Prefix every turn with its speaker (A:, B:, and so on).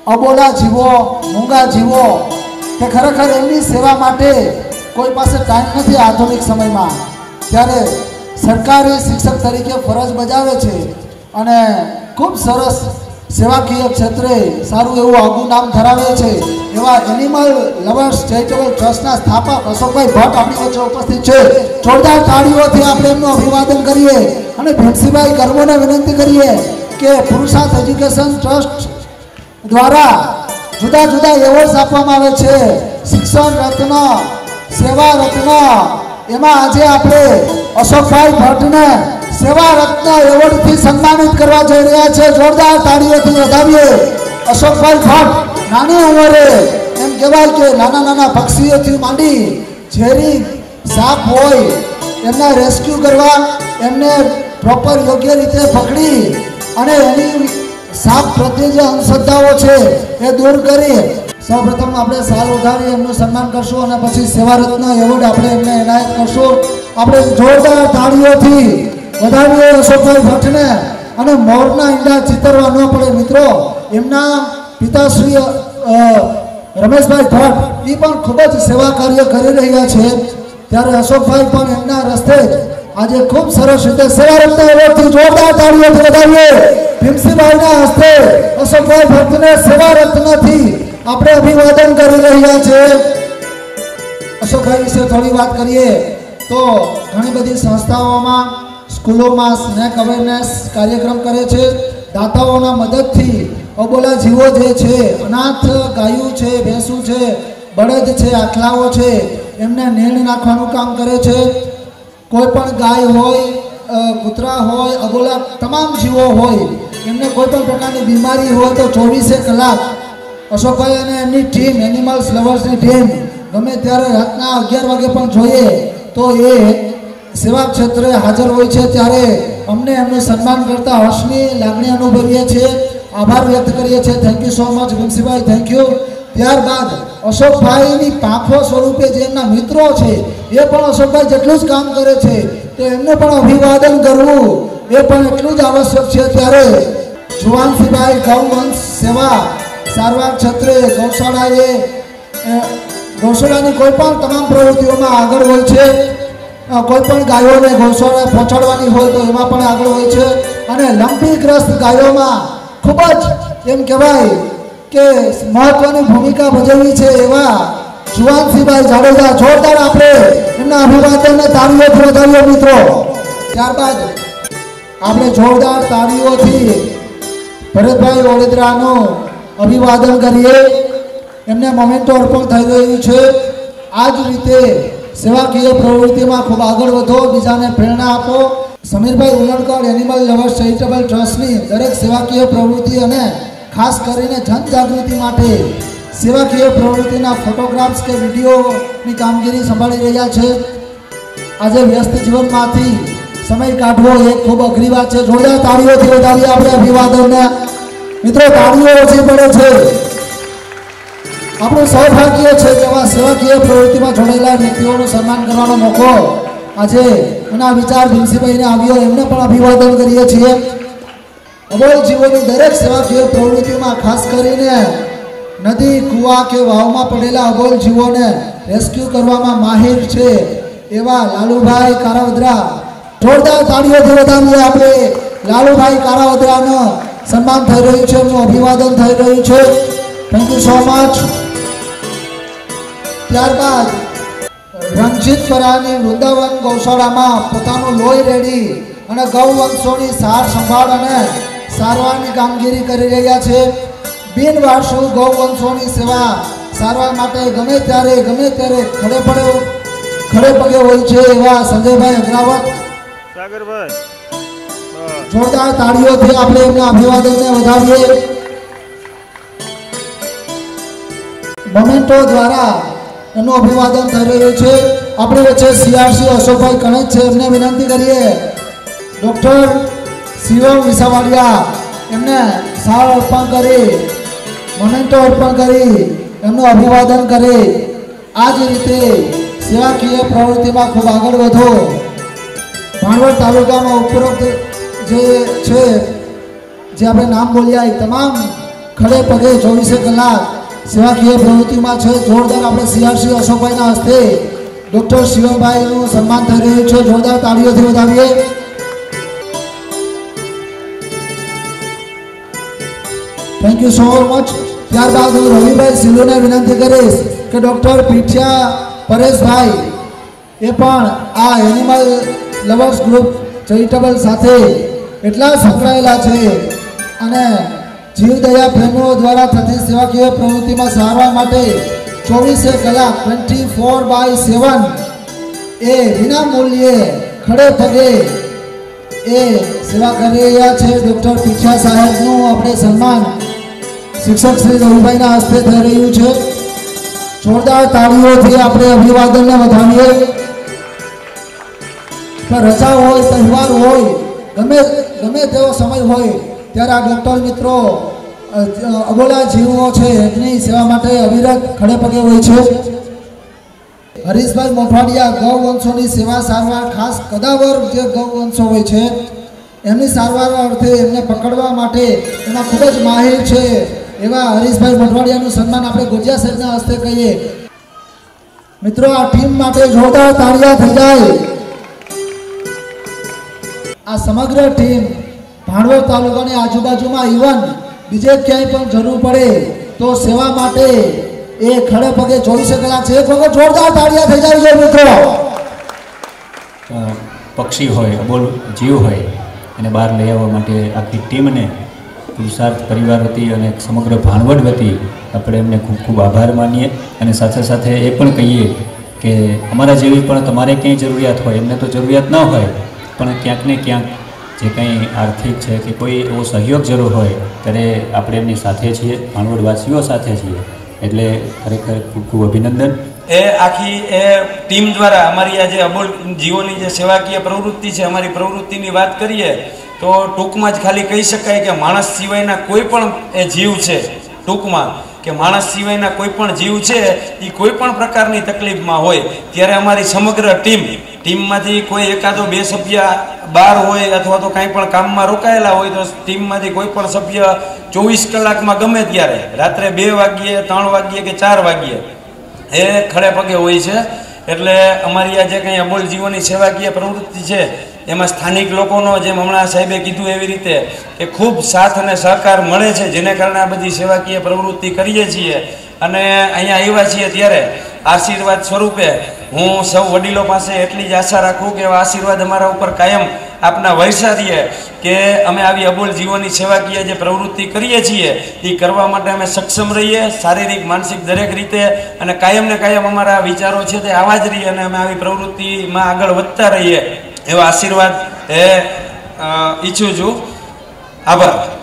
A: અબોલા જીવો, મૂંગા જીવો કે ખરેખર એમની સેવા માટે કોઈ પાસે ટાઈમ નથી આધુનિક સમયમાં, ત્યારે સરકારી શિક્ષક તરીકે ફરજ બજાવે છે અને ખૂબ સરસ સેવાકીય ક્ષેત્રે સારું એવું આગવું નામ ધરાવે છે એવા એનિમલ લવર્સ ચેરિટેબલ ટ્રસ્ટના સ્થાપક અશોકભાઈ ભટ્ટ આપણી વચ્ચે ઉપસ્થિત છે. જોરદાર તાળીઓથી આપણે એમનું અભિવાદન કરીએ અને ભીમસિંહભાઈ ગરમોને વિનંતી કરીએ કે પુરુષાર્થ એજ્યુકેશન ટ્રસ્ટ દ્વારા જુદા જુદા એવોર્ડ્સ આપવામાં આવે છે. શિક્ષણ રત્ન, સેવા રત્ન, એમાં આજે આપણે અશોકભાઈ ભટ્ટને સેવા રત્ન એવોર્ડથી સન્માનિત કરવા જઈ રહ્યા છે. જોરદાર તાળીઓથી વધાવીએ. અશોકભાઈ ભટ્ટ નાની ઉંમરે એમ કહેવાય કે નાના નાના પક્ષીઓથી માંડી ઝેરી સાપ હોય એમને રેસ્ક્યુ કરવા, એમને પ્રોપર યોગ્ય રીતે પકડી અને એની સાપ પ્રત્યે જે અંધશ્રદ્ધાઓ છે એ દૂર કરી સૌપ્રથમ આપણે સાલ ઉઠાવી એમનું સન્માન કરશું અને પછી સેવા રત્ન એવોર્ડ આપણે એમને એનાયત કરશું. આપણે જોરદાર તાળીઓથી વધાવીએ અશોકભાઈ ભટ્ટને. અને મોરના ઈંડા ચિતરવા ન પડે મિત્રો, એમના પિતાશ્રી રમેશભાઈ ભટ્ટ એ પણ ખૂબ જ સેવા કાર્ય કરી રહ્યા છે, ત્યારે અશોકભાઈ પણ એમના રસ્તે આજે ખૂબ સરસ રીતે સેવા રત્ન એવોર્ડથી જોરદાર તાળીઓથી વધાવીએ. ભીમસિંહભાઈના હસ્તે અશોકભાઈ ભટ્ટને સેવા રત્નથી આપણે અભિવાદન કરી રહ્યા છે. અશોકભાઈ વિશે થોડી વાત કરીએ તો ઘણી બધી સંસ્થાઓમાં, સ્કૂલોમાં સ્નેક અવેરનેસ કાર્યક્રમ કરે છે. દાતાઓના મદદથી અબોલા જીવો જે છે, અનાથ ગાયું છે, ભેંસું છે, બળદ છે, આખલાઓ છે, એમને નીણ નાખવાનું કામ કરે છે. કોઈ પણ ગાય હોય, કૂતરા હોય, અબોલા તમામ જીવો હોય, એમને કોઈ પણ પ્રકારની બીમારી હોય તો 24 કલાક અશોકભાઈ અને એમની ટીમ, એનિમલ્સ લવર્સની ટીમ ગમે ત્યારે રાતના 11 વાગે પણ જોઈએ તો એ સેવા ક્ષેત્રે હાજર હોય છે. ત્યારે અમને એમનું સન્માન કરતા હર્ષની લાગણી અનુભવીએ છીએ, આભાર વ્યક્ત કરીએ છીએ. Thank you so much Bhimsinhbhai, thank you. ત્યારબાદ અશોકભાઈની પાંખો સ્વરૂપે જે એમના મિત્રો છે એ પણ અશોકભાઈ જેટલું જ કામ કરે છે, તો એમને પણ અભિવાદન કરવું એ પણ એટલું જ આવશ્યક છે. ત્યારે જુવાનસિંહભાઈ ગૌવંશ સેવા સારવાર ક્ષેત્રે ગૌશાળાની કોઈ પણ તમામ પ્રવૃત્તિઓમાં આગળ હોય છે. કોઈ પણ ગાયોને ગૌશાળા પહોંચાડવાની હોય તો એમાં પણ આગળ હોય છે. અને લંપીગ્રસ્ત ગાયોમાં ખૂબ જ એમ કહેવાય કે મહત્વની ભૂમિકા ભજવી છે એવા જુવાનસિંહભાઈ જાડેજા. જોરદાર આપણે એમના અભિવાદનને તાળીઓથી વધાવીએ મિત્રો. ત્યારબાદ આપણે જોરદાર તાળીઓથી ભરતભાઈ વડોદરાનું અભિવાદન કરીએ. એમને મોમેન્ટો અર્પણ થઈ રહ્યું છે. આ જ રીતે સેવાકીય પ્રવૃત્તિમાં ખૂબ આગળ વધો, બીજાને પ્રેરણા આપો. Sameerbhai Ulankar animal lovers charitable ટ્રસ્ટની દરેક સેવાકીય પ્રવૃત્તિ અને ખાસ કરીને જનજાગૃતિ માટે સેવાકીય પ્રવૃત્તિના ફોટોગ્રાફ્સ કે વિડીયોની કામગીરી સંભાળી રહ્યા છે. આજે વ્યસ્ત જીવનમાંથી સમય કાઢવો એ ખૂબ અઘરી વાત છે. જોરદાર તાળીઓથી વધાવીએ આપણે અભિવાદનને. મિત્રો, તાળીઓ ઓછી પડે છે. આપણું સૌભાગ્ય છે કે આવા સેવાકીય પ્રવૃત્તિમાં જોડાયેલા વ્યક્તિઓનું સન્માન કરવાનો મોકો આજે એના વિચાર ભીમસિંહભાઈને આવ્યો, એમને પણ અભિવાદન કરીએ છીએ. અબોલ જીવોની દરેક સેવાકીય પ્રવૃત્તિમાં ખાસ કરીને નદી, કૂવા કે વાવમાં પડેલા અબોલ જીવોને રેસ્ક્યુ કરવામાં માહિર છે એવા લાલુભાઈ કારાવદરા. જોરદાર તાળીઓથી વધાવીએ આપણે. લાલુભાઈ કારાવદરાનો સન્માન થઈ રહ્યું છે, એમનું અભિવાદન થઈ રહ્યું છે. Thank you so much. ત્યારબાદ રણજીતપરાની વૃંદાવન ગૌશાળામાં પોતાનું લોહી રેડી અને ગૌવંશોની સાર સંભાળ અને સારવારની કામગીરી કરી રહ્યા છે. બિનવારસુ ગૌવંશોની સેવા સારવાર માટે ગમે ત્યારે ખડે પગે હોય છે એવા સંજયભાઈ અગ્રાવત. જોરદાર તાળીઓથી આપણે એમના અભિવાદનને વધાવીએ. મોમેન્ટો દ્વારા એનું અભિવાદન થઈ રહ્યું છે. આપણી વચ્ચે સીઆરસી અશોકભાઈ કણેજ છે, એમને વિનંતી કરીએ. ડૉક્ટર શિવમ વિસાવાડિયા એમને સાર અર્પણ કરી, મોમેન્ટો અર્પણ કરી એમનું અભિવાદન કરી. આ જ રીતે સેવાકીય પ્રવૃત્તિમાં ખૂબ આગળ વધો. ભાણવડ તાલુકામાં ઉપરોક્ત જે છે, જે આપણે નામ બોલ્યા એ તમામ ખડે પગે 24 કલાક સેવાકીય પ્રવૃત્તિમાં છે. જોરદાર આપણે સીઆરસી અશોકભાઈના હસ્તે ડૉક્ટર શિવમભાઈનું સન્માન થઈ રહ્યું છે. જોરદાર તાળીઓથી વધાવીએ. Thank you so much. ત્યારબાદ હું રવિભાઈ સિલોને વિનંતી કરીશ કે ડૉક્ટર પીઠિયા પરેશભાઈ એ પણ આ એનિમલ લવર્સ ગ્રુપ ચેરિટેબલ સાથે એટલા સંકળાયેલા છે અને જીવદયા પ્રેમીઓ દ્વારા થતી સેવાકીય પ્રવૃત્તિમાં સારવાર માટે 24 કલાક 24/7 એ વિના મૂલ્યે ખડે પગે એ સેવા કરી રહ્યા છે. ડૉક્ટર પીઠિયા સાહેબનું આપણે સન્માન શિક્ષક શ્રી રવિભાઈના હસ્તે થઈ રહ્યું છે. જોરદાર તાળીઓથી આપણે અભિવાદનને વધાવીએ. રજા હોય, તહેવાર હોય, ગમે તેવો સમય હોય ત્યારે આ ડૉક્ટર મિત્રો અબોલા જીવો છે એમની સેવા માટે અવિરત ખડે પગે હોય છે. હરીશભાઈ મોઠવાડિયા ગૌવંશોની સેવા સારવાર, ખાસ કદાવર જે ગૌવંશો હોય છે એમની સારવાર અર્થે એમને પકડવા માટે એમાં ખૂબ જ માહિર છે એવા હરીશભાઈ મોઠવાડિયાનું સન્માન આપણે ગોજિયા સાહેબના હસ્તે કહીએ. મિત્રો આ ટીમ માટે જોરદાર તાળીઓ થઈ જાય. આ સમગ્ર ટીમ ભાણવડ તાલુકાની આજુબાજુમાં ઇવન બીજે ક્યાંય પણ જરૂર પડે તો સેવા માટે એ ખડે પગે 24 કલાક છે. એક વખત જોરદાર તાળીઓ થઈ જાય છે મિત્રો.
B: પક્ષી હોય, અબોલ જીવ હોય એને બહાર લઈ આવવા માટે આખી ટીમને પુરુષાર્થ પરિવાર વતી અને સમગ્ર ભાણવડ વતી આપણે એમને ખૂબ ખૂબ આભાર માનીએ. અને સાથે સાથે એ પણ કહીએ કે અમારા જેવી પણ તમારે ક્યાંય જરૂરિયાત હોય, એમને તો જરૂરિયાત ન હોય પણ ક્યાંક ને ક્યાંક જે કંઈ આર્થિક છે કે કોઈ એવો સહયોગ જરૂર હોય ત્યારે આપણે એમની સાથે છીએ, ભાણવડવાસીઓ સાથે છીએ. એટલે ખરેખર ખૂબ ખૂબ અભિનંદન.
C: એ આખી એ ટીમ દ્વારા અમારી આ જે અબોલ જીવોની જે સેવાકીય પ્રવૃત્તિ છે, અમારી પ્રવૃત્તિની વાત કરીએ તો ટૂંકમાં જ ખાલી કહી શકાય કે માણસ સિવાયના કોઈ પણ એ જીવ છે, ટૂંકમાં કે માણસ સિવાયના કોઈ પણ જીવ છે એ કોઈ પણ પ્રકારની તકલીફમાં હોય ત્યારે અમારી સમગ્ર ટીમમાંથી કોઈ એકાદો બે સભ્ય બહાર હોય અથવા તો કાંઈ પણ કામમાં રોકાયેલા હોય તો ટીમમાંથી કોઈ પણ સભ્ય 24 કલાકમાં ગમે ત્યારે રાત્રે 2 વાગ્યે 3 વાગ્યે કે 4 વાગ્યે એ ખડે પગે હોય છે. એટલે અમારી આ જે કંઈ અબોલ જીવોની સેવાકીય પ્રવૃત્તિ છે એમાં સ્થાનિક લોકોનો, જેમ હમણાં સાહેબે કીધું એવી રીતે કે ખૂબ સાથ અને સહકાર મળે છે, જેને કારણે આ બધી સેવાકીય પ્રવૃત્તિ કરીએ છીએ. અને અહીંયા આવ્યા છીએ ત્યારે આશીર્વાદ સ્વરૂપે હું સૌ વડીલો પાસે એટલી જ આશા રાખું કે એવા આશીર્વાદ અમારા ઉપર કાયમ આપના વરસા રહીએ કે અમે આવી અબોલ જીવોની સેવાકીય જે પ્રવૃત્તિ કરીએ છીએ એ કરવા માટે અમે સક્ષમ રહીએ, શારીરિક માનસિક દરેક રીતે. અને કાયમ ને કાયમ અમારા વિચારો છે તે આવા જ રહીએ અને અમે આવી પ્રવૃત્તિમાં આગળ વધતા રહીએ એવા આશીર્વાદ ઈચ્છું છું. આભાર.